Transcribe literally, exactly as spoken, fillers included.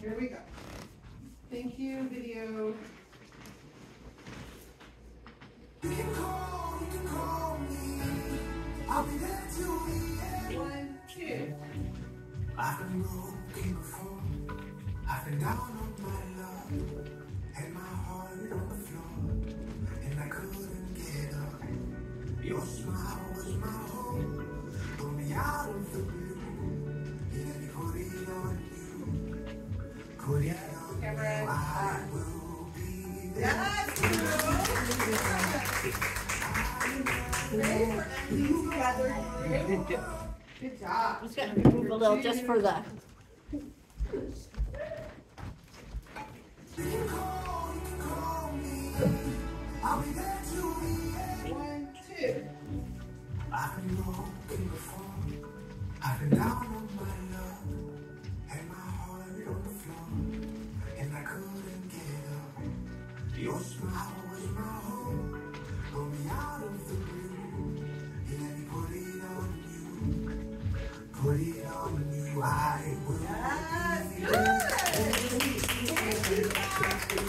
Here we go. Thank you, video. You can call, you can call me. I'll be there till the end. One, two. I've been broken before. I've been down on my luck. Had my heart on the floor. And I couldn't get up. Your smile was my home. Pulled me out of the blue. Yeah, let me put it on you. Put it on Camera. you. I will be there. That's true. Ready for ending together. Good job. I'm just going to move a little just for the... You can call, you can call me. I'll be there till the end. One, two. I've been broken before. I've been down on my luck. Had my heart on the floor. And I couldn't get up. Your smile was my home. Pulled me out of the blue. Yeah, let me put it on you. Put it on you. I will. Yes, good. Thank you, guys.